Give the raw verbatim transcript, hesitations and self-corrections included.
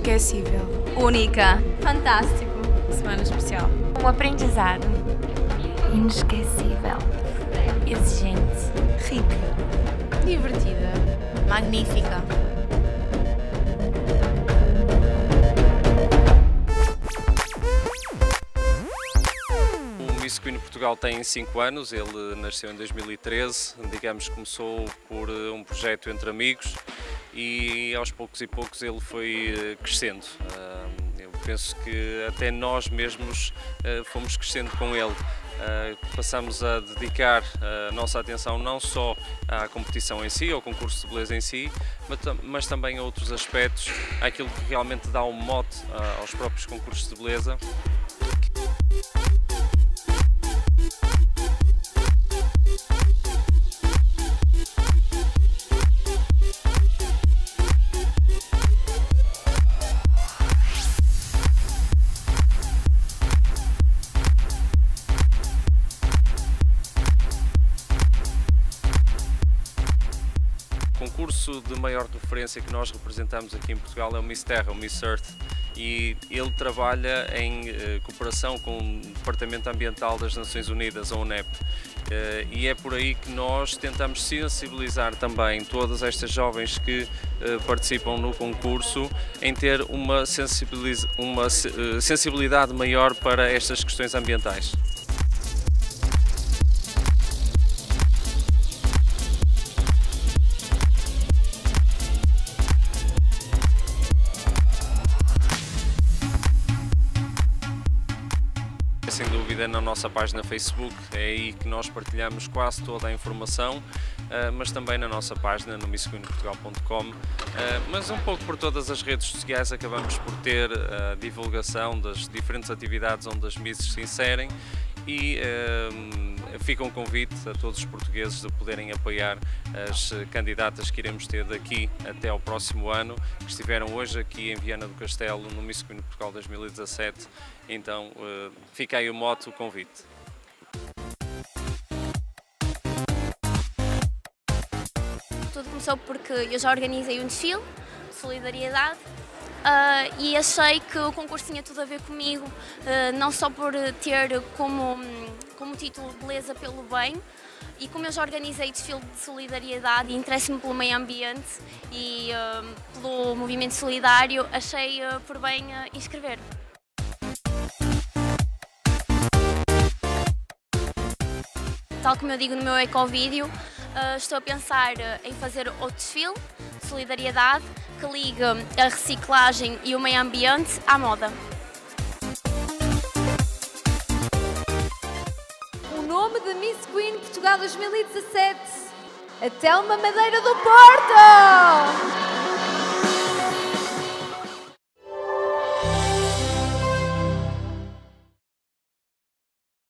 Inesquecível. Única. Fantástico. Semana especial. Um aprendizado. Inesquecível. Exigente. Rica. Divertida. Magnífica. O Miss Queen Portugal tem cinco anos, ele nasceu em dois mil e treze, digamos que começou por um projeto entre amigos e aos poucos e poucos ele foi crescendo. Eu penso que até nós mesmos fomos crescendo com ele. Passamos a dedicar a nossa atenção não só à competição em si, ao concurso de beleza em si, mas também a outros aspectos, àquilo que realmente dá um mote aos próprios concursos de beleza. O concurso de maior referência que nós representamos aqui em Portugal é o Miss Terra, o Miss Earth, e ele trabalha em eh, cooperação com o Departamento Ambiental das Nações Unidas, a UNEP, eh, e é por aí que nós tentamos sensibilizar também todas estas jovens que eh, participam no concurso em ter uma, sensibiliz... uma eh, sensibilidade maior para estas questões ambientais. Sem dúvida na nossa página Facebook, é aí que nós partilhamos quase toda a informação, mas também na nossa página no miss queen portugal ponto com, mas um pouco por todas as redes sociais acabamos por ter a divulgação das diferentes atividades onde as misses se inserem e fica um convite a todos os portugueses de poderem apoiar as candidatas que iremos ter daqui até ao próximo ano, que estiveram hoje aqui em Viana do Castelo no Miss Queen Portugal dois mil e dezassete, então fica aí o mote, o convite. Tudo começou porque eu já organizei um desfile de solidariedade uh, e achei que o concurso tinha tudo a ver comigo, uh, não só por ter como, como título Beleza pelo Bem, e como eu já organizei desfile de solidariedade e interesso-me pelo meio ambiente e uh, pelo movimento solidário, achei uh, por bem uh, inscrever. Tal como eu digo no meu ecovídeo, uh, estou a pensar uh, em fazer outro desfile de solidariedade que ligue a reciclagem e o meio ambiente à moda. O nome de Miss Queen Portugal dois mil e dezassete, a Telma Madeira do Porto!